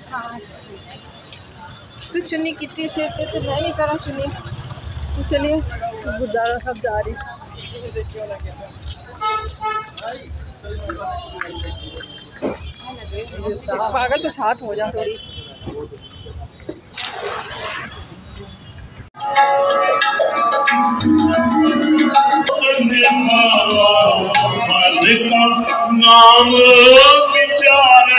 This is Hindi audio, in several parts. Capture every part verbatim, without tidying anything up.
तू चुन्नी कितनी से तो मैं नहीं करा चुन्नी। तो चलिए गुरुद्वारा साहब जा रही। पागल तो साथ हो जा थोड़ी। नाम विचार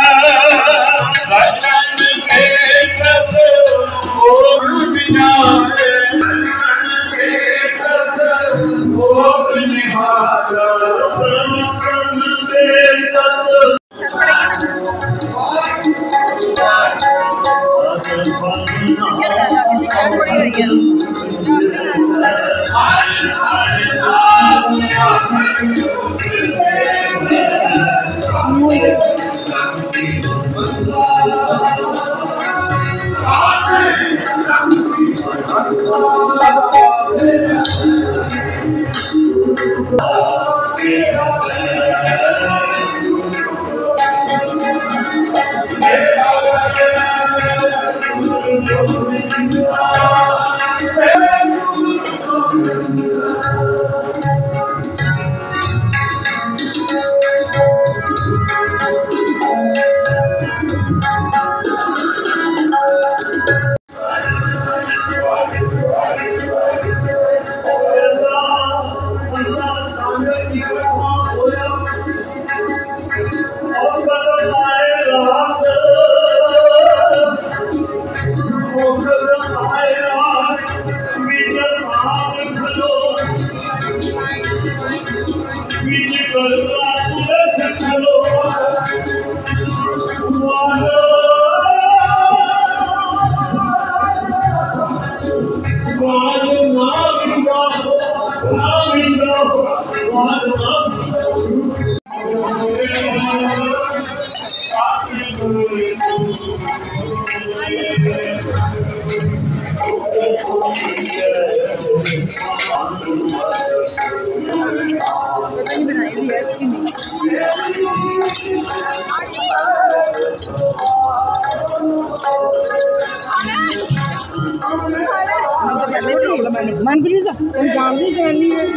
मनप्रीत तुम जानती जवानी है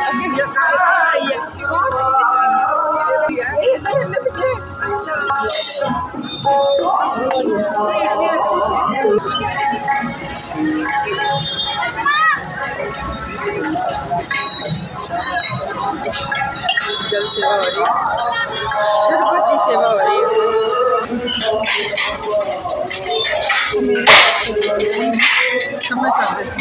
जल सेवा हो रही, शरबत की सेवा हो रही समझ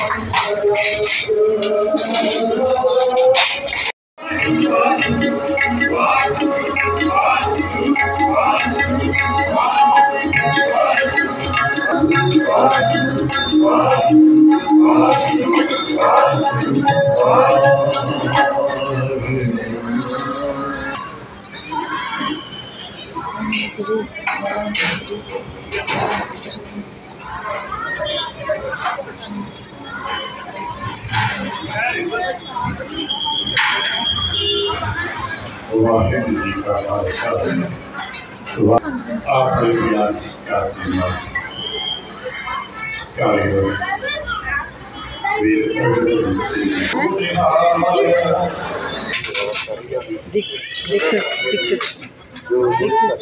Dicus, Dicus, Dicus, Dicus.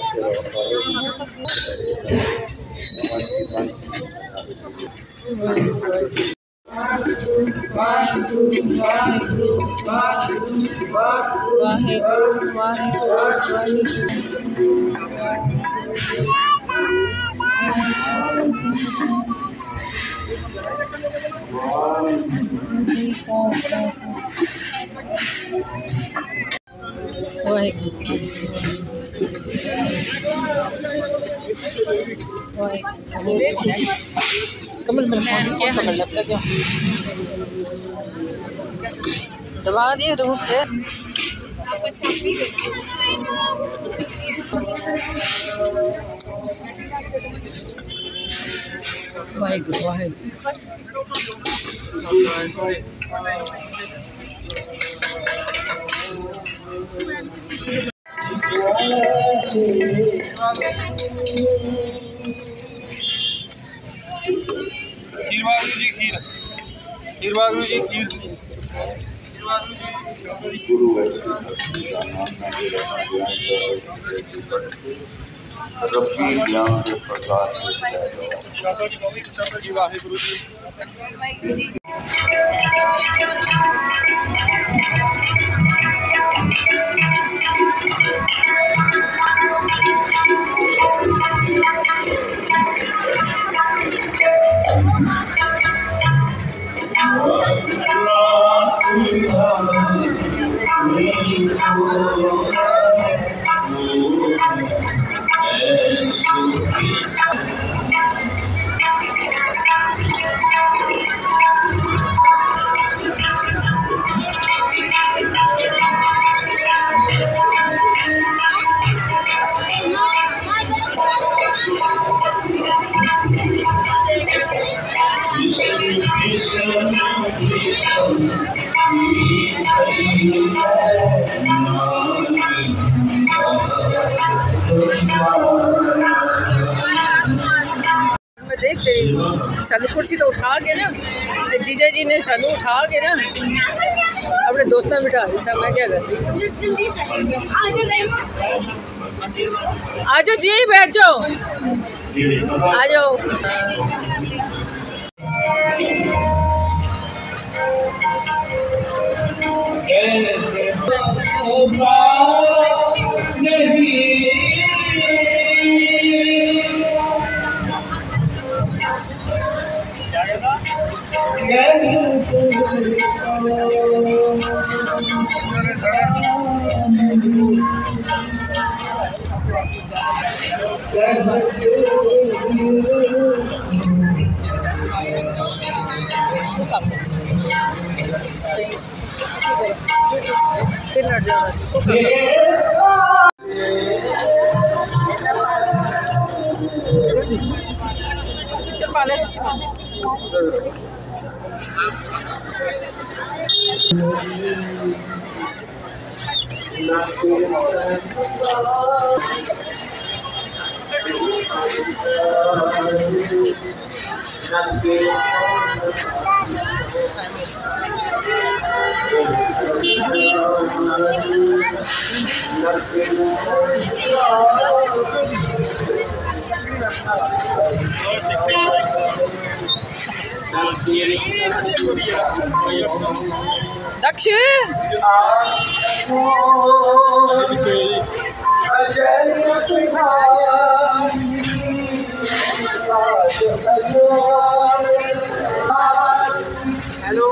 कमल मेरे फोन क्या कमल लगता क्या दबा दिए रूह पे वाहेगुरु वाहेगुरु गुरु रब्बी ज्ञान के प्रकाश मैं देख तेरी सानू कुर्सी तो उठा के ना जीजा जी ने सानू उठा के ना अपने दोस्तों बिठा दिता। मैं क्या करती आ जाओ जी बैठ जाओ आ जाओ। दक्ष हेलो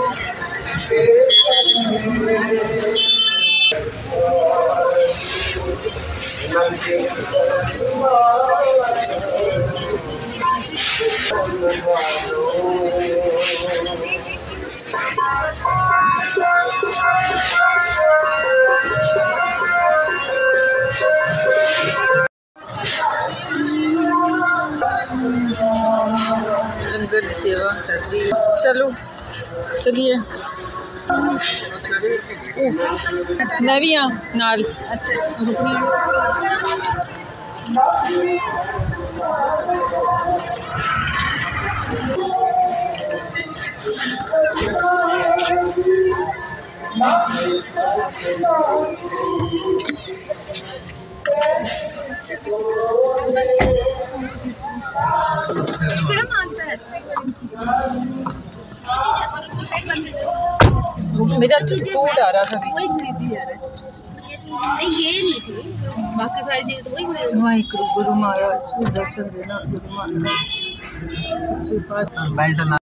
लंगर की सेवा कर रही है। चलो चलिए मैं भी हाँ नाल। मेरा सूट आ रहा था वही खरीदी जा रहा है। नहीं ये नहीं थी बाकी सारी चीजें तो वही खरीदी। वाहिगुरु गुरु महाराज दर्शन देना गुरु महाराज सच्चे पातशाह।